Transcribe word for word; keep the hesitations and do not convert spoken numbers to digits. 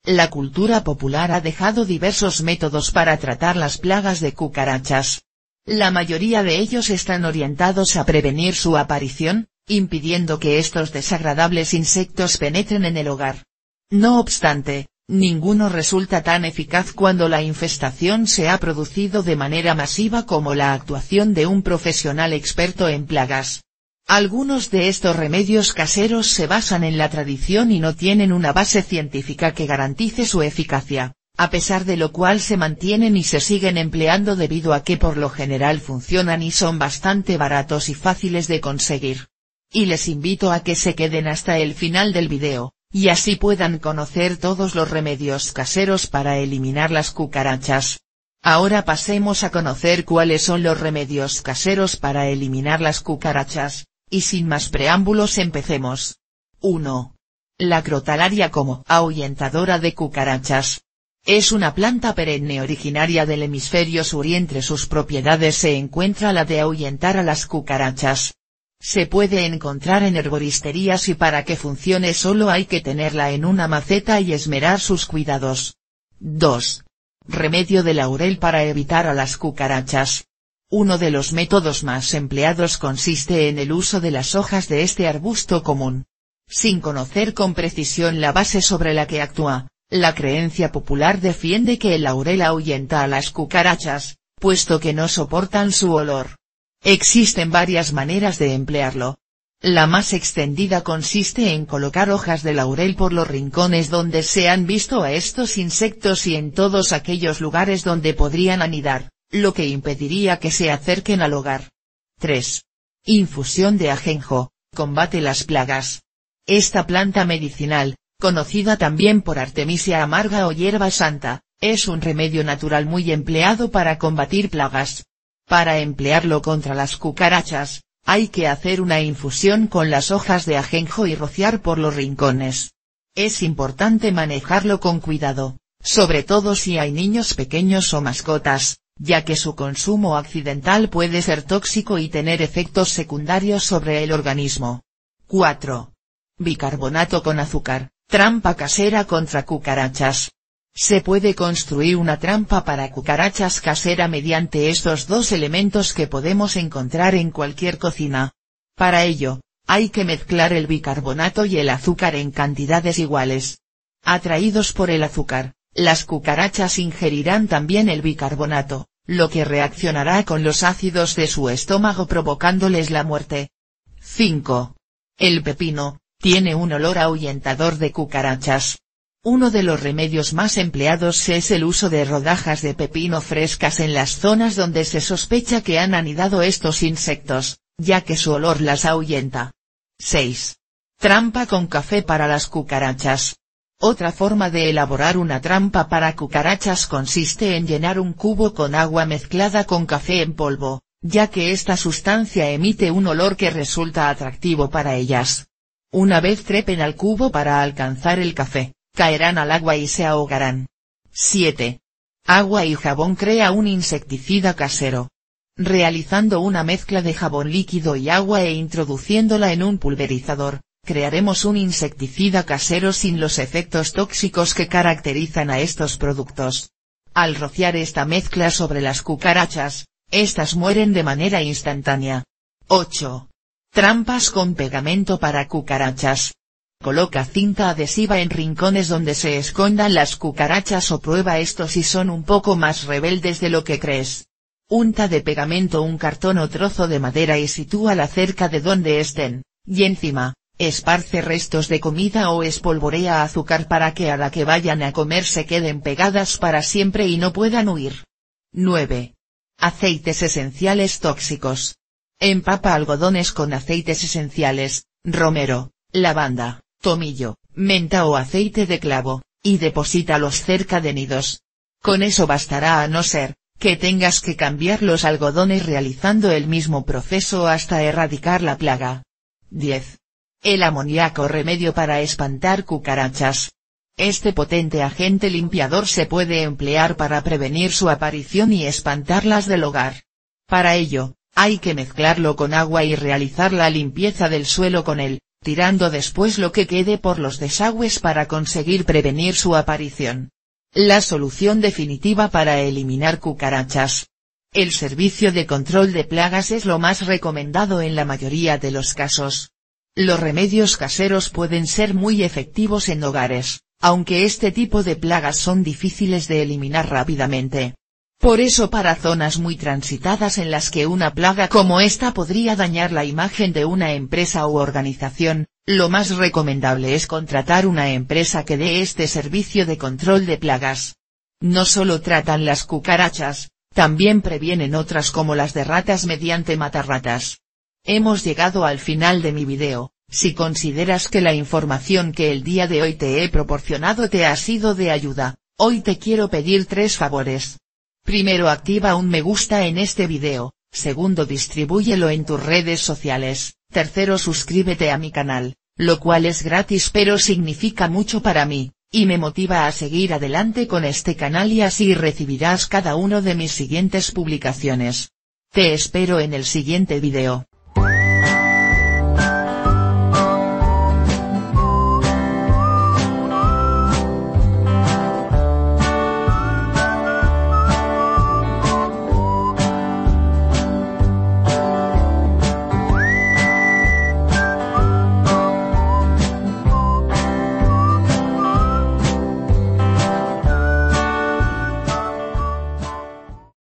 La cultura popular ha dejado diversos métodos para tratar las plagas de cucarachas. La mayoría de ellos están orientados a prevenir su aparición, impidiendo que estos desagradables insectos penetren en el hogar. No obstante, ninguno resulta tan eficaz cuando la infestación se ha producido de manera masiva como la actuación de un profesional experto en plagas. Algunos de estos remedios caseros se basan en la tradición y no tienen una base científica que garantice su eficacia, a pesar de lo cual se mantienen y se siguen empleando debido a que por lo general funcionan y son bastante baratos y fáciles de conseguir. Y les invito a que se queden hasta el final del video, y así puedan conocer todos los remedios caseros para eliminar las cucarachas. Ahora pasemos a conocer cuáles son los remedios caseros para eliminar las cucarachas. Y sin más preámbulos empecemos. uno. La crotalaria como ahuyentadora de cucarachas. Es una planta perenne originaria del hemisferio sur y entre sus propiedades se encuentra la de ahuyentar a las cucarachas. Se puede encontrar en herboristerías y para que funcione solo hay que tenerla en una maceta y esmerar sus cuidados. dos. Remedio de laurel para evitar a las cucarachas. Uno de los métodos más empleados consiste en el uso de las hojas de este arbusto común. Sin conocer con precisión la base sobre la que actúa, la creencia popular defiende que el laurel ahuyenta a las cucarachas, puesto que no soportan su olor. Existen varias maneras de emplearlo. La más extendida consiste en colocar hojas de laurel por los rincones donde se han visto a estos insectos y en todos aquellos lugares donde podrían anidar, lo que impediría que se acerquen al hogar. tres. Infusión de ajenjo, combate las plagas. Esta planta medicinal, conocida también por artemisia amarga o hierba santa, es un remedio natural muy empleado para combatir plagas. Para emplearlo contra las cucarachas, hay que hacer una infusión con las hojas de ajenjo y rociar por los rincones. Es importante manejarlo con cuidado, sobre todo si hay niños pequeños o mascotas, ya que su consumo accidental puede ser tóxico y tener efectos secundarios sobre el organismo. cuatro. Bicarbonato con azúcar, trampa casera contra cucarachas. Se puede construir una trampa para cucarachas casera mediante estos dos elementos que podemos encontrar en cualquier cocina. Para ello, hay que mezclar el bicarbonato y el azúcar en cantidades iguales. Atraídos por el azúcar, las cucarachas ingerirán también el bicarbonato, lo que reaccionará con los ácidos de su estómago provocándoles la muerte. cinco. El pepino, tiene un olor ahuyentador de cucarachas. Uno de los remedios más empleados es el uso de rodajas de pepino frescas en las zonas donde se sospecha que han anidado estos insectos, ya que su olor las ahuyenta. seis. Trampa con café para las cucarachas. Otra forma de elaborar una trampa para cucarachas consiste en llenar un cubo con agua mezclada con café en polvo, ya que esta sustancia emite un olor que resulta atractivo para ellas. Una vez trepen al cubo para alcanzar el café, caerán al agua y se ahogarán. siete. Agua y jabón crea un insecticida casero. Realizando una mezcla de jabón líquido y agua e introduciéndola en un pulverizador, crearemos un insecticida casero sin los efectos tóxicos que caracterizan a estos productos. Al rociar esta mezcla sobre las cucarachas, estas mueren de manera instantánea. ocho. Trampas con pegamento para cucarachas. Coloca cinta adhesiva en rincones donde se escondan las cucarachas o prueba esto si son un poco más rebeldes de lo que crees. Unta de pegamento un cartón o trozo de madera y sitúala cerca de donde estén, y encima, esparce restos de comida o espolvorea azúcar para que a la que vayan a comer se queden pegadas para siempre y no puedan huir. nueve. Aceites esenciales tóxicos. Empapa algodones con aceites esenciales, romero, lavanda, tomillo, menta o aceite de clavo, y deposítalos cerca de nidos. Con eso bastará a no ser que tengas que cambiar los algodones realizando el mismo proceso hasta erradicar la plaga. diez. El amoníaco remedio para espantar cucarachas. Este potente agente limpiador se puede emplear para prevenir su aparición y espantarlas del hogar. Para ello, hay que mezclarlo con agua y realizar la limpieza del suelo con él, tirando después lo que quede por los desagües para conseguir prevenir su aparición. La solución definitiva para eliminar cucarachas. El servicio de control de plagas es lo más recomendado en la mayoría de los casos. Los remedios caseros pueden ser muy efectivos en hogares, aunque este tipo de plagas son difíciles de eliminar rápidamente. Por eso para zonas muy transitadas en las que una plaga como esta podría dañar la imagen de una empresa u organización, lo más recomendable es contratar una empresa que dé este servicio de control de plagas. No solo tratan las cucarachas, también previenen otras como las de ratas mediante matarratas. Hemos llegado al final de mi video. Si consideras que la información que el día de hoy te he proporcionado te ha sido de ayuda, hoy te quiero pedir tres favores. Primero, activa un me gusta en este video. Segundo, distribúyelo en tus redes sociales. Tercero, suscríbete a mi canal, lo cual es gratis pero significa mucho para mí, y me motiva a seguir adelante con este canal, y así recibirás cada uno de mis siguientes publicaciones. Te espero en el siguiente video.